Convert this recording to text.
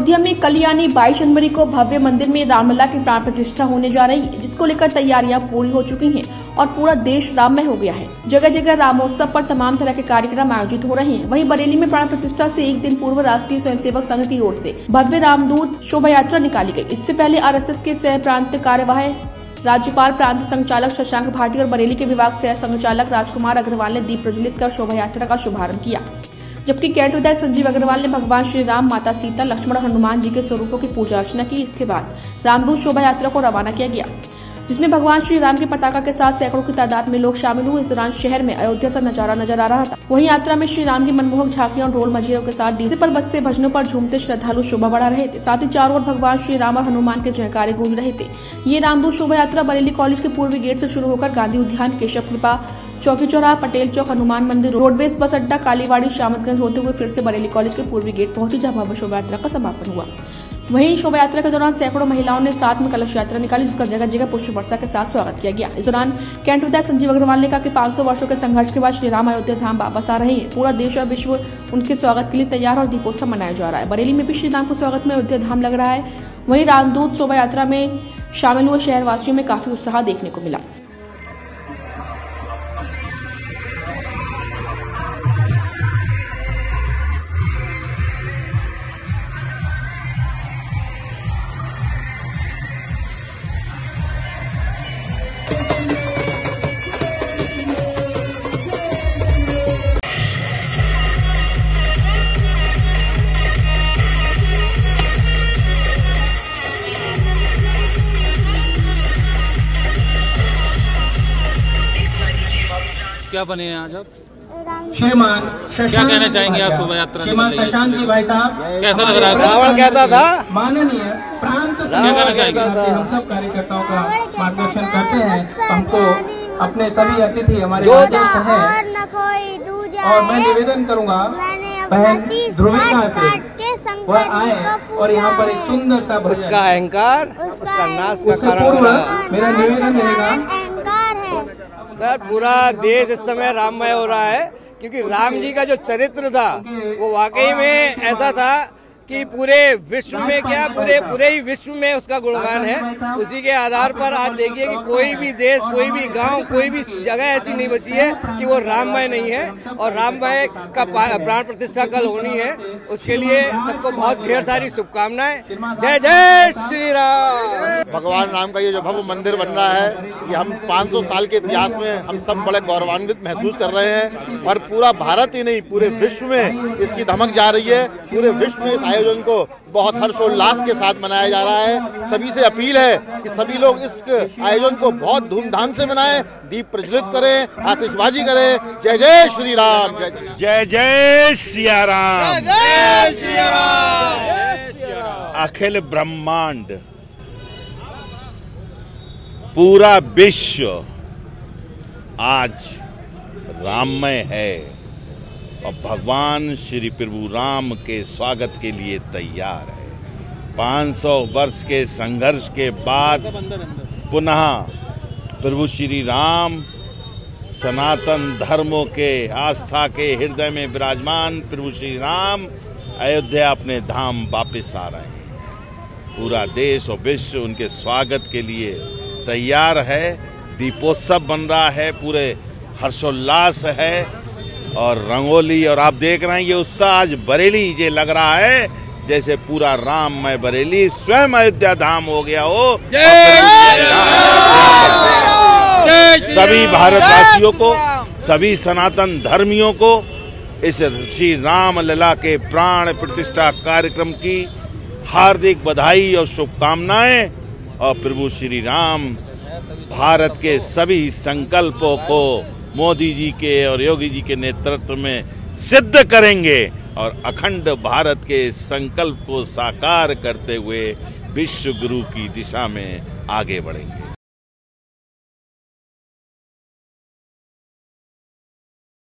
अयोध्या में कल यानी 22 जनवरी को भव्य मंदिर में रामलला की प्राण प्रतिष्ठा होने जा रही है, जिसको लेकर तैयारियां पूरी हो चुकी हैं और पूरा देश राममय हो गया है। जगह जगह रामोत्सव पर तमाम तरह के कार्यक्रम आयोजित हो रहे हैं। वहीं बरेली में प्राण प्रतिष्ठा से एक दिन पूर्व राष्ट्रीय स्वयंसेवक संघ की ओर से भव्य रामदूत शोभा यात्रा निकाली गई। इससे पहले आरएसएस के सह प्रांत कार्यवाह राज्यपाल प्रांत संचालक शशांक भाटी और बरेली के विभाग सह संचालक राजकुमार अग्रवाल ने दीप प्रज्वलित कर शोभा यात्रा का शुभारंभ किया, जबकि कैंट विधायक संजीव अग्रवाल ने भगवान श्री राम, माता सीता, लक्ष्मण और हनुमान जी के स्वरूपों की पूजा अर्चना की। इसके बाद रामदूत शोभा यात्रा को रवाना किया गया, जिसमें भगवान श्री राम के पताका के साथ सैकड़ों की तादाद में लोग शामिल हुए। इस दौरान शहर में अयोध्या सा नजारा नजर आ रहा था। वहीं यात्रा में श्री राम की मनमोहक झांकियां और ढोल मजीरों के साथ डीजे पर बजते भजनों पर झूमते श्रद्धालु शोभा बढ़ा रहे थे। साथ ही चारों ओर भगवान श्री राम और हनुमान के जयकारे गूंज रहे थे। ये रामदूत शोभा यात्रा बरेली कॉलेज के पूर्वी गेट से शुरू होकर गांधी उद्यान, केशव कृपा चौकी चौराहा, पटेल चौक, हनुमान मंदिर, रोडवेज बस अड्डा, कालीवाड़ी, शामतगंज होते हुए फिर से बरेली कॉलेज के पूर्वी गेट पहुंची, जहां भव्य शोभा यात्रा का समापन हुआ। वहीं शोभा यात्रा के दौरान सैकड़ों महिलाओं ने साथ में कलश यात्रा निकाली, जिसका जगह जगह पुष्प वर्षा के साथ स्वागत किया गया। इस दौरान कैंट विधायक संजीव अग्रवाल ने कहा कि 500 वर्षों के संघर्ष के बाद श्री राम अयोध्या धाम वापस आ रहे हैं। पूरा देश और विश्व उनके स्वागत के लिए तैयार और दीपोत्सव मनाया जा रहा है। बरेली में भी श्री राम को स्वागत में अयोध्या धाम लग रहा है। वहीं रामदूत शोभा यात्रा में शामिल हुए शहरवासियों में काफी उत्साह देखने को मिला। क्या बने हैं आज आप? श्रीमान क्या कहना चाहेंगे आप शोभा यात्रा? श्रीमान शशांक जी भाई साहब, कैसा लग रहा है? रावण कहता था माननीय प्रांत हम सब कार्यकर्ताओं का मार्गदर्शन करते हैं। हमको अपने सभी अतिथि हमारे दोस्त हैं और मैं निवेदन करूंगा बहन ध्रुविका से वह आए और यहाँ पर एक सुंदर सा उसका अहंकार, उसका नाश का कारण मेरा निवेदन रहेगा। सर, पूरा देश इस समय राममय हो रहा है, क्योंकि राम जी का जो चरित्र था वो वाकई में ऐसा था कि पूरे विश्व में क्या पूरे ही विश्व में उसका गुणगान है। उसी के आधार पर आज देखिए कि कोई भी देश, कोई भी गांव, कोई भी जगह ऐसी नहीं बची है कि वो राममय नहीं है। और राममय का प्राण प्रतिष्ठा कल होनी है, उसके लिए सबको बहुत ढेर सारी शुभकामनाएं। जय जय श्री राम। भगवान राम का ये जो भव्य मंदिर बन रहा है, ये हम 500 साल के इतिहास में हम सब बड़े गौरवान्वित महसूस कर रहे हैं और पूरा भारत ही नहीं पूरे विश्व में इसकी धमक जा रही है। पूरे विश्व में इस आयोजन को बहुत हर्षोल्लास के साथ मनाया जा रहा है। सभी से अपील है कि सभी लोग इस आयोजन को बहुत धूमधाम से मनाएं, दीप प्रज्वलित करें, आतिशबाजी करें। जय जय श्री राम। जय जय सिया राम। जय सिया राम। अखिल ब्रह्मांड, पूरा विश्व आज राममय है और भगवान श्री प्रभु राम के स्वागत के लिए तैयार है। 500 वर्ष के संघर्ष के बाद पुनः प्रभु श्री राम सनातन धर्मों के आस्था के हृदय में विराजमान प्रभु श्री राम अयोध्या अपने धाम वापस आ रहे हैं। पूरा देश और विश्व उनके स्वागत के लिए तैयार है। दीपोत्सव बन रहा है, पूरे हर्षोल्लास है और रंगोली, और आप देख रहे हैं ये उत्साह आज बरेली ये लग रहा है जैसे पूरा राममय बरेली स्वयं अयोध्या धाम हो गया हो। सभी भारतवासियों को, सभी सनातन धर्मियों को इस श्री राम लला के प्राण प्रतिष्ठा कार्यक्रम की हार्दिक बधाई और शुभकामनाएं। और प्रभु श्री राम भारत के सभी संकल्पों को मोदी जी के और योगी जी के नेतृत्व में सिद्ध करेंगे और अखंड भारत के संकल्प को साकार करते हुए विश्व गुरु की दिशा में आगे बढ़ेंगे।